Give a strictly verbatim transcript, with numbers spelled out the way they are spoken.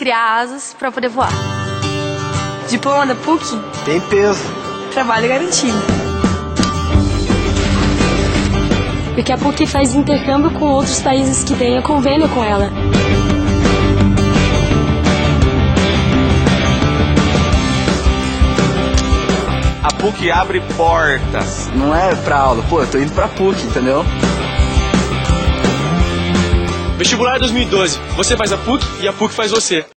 criar asas para poder voar. Diploma da P U C? Tem peso. Trabalho garantido. Porque a P U C faz intercâmbio com outros países que tenham convênio com ela. A P U C abre portas. Não é pra aula, pô, eu tô indo pra P U C, entendeu? Vestibular dois mil e doze. Você faz a P U C e a P U C faz você.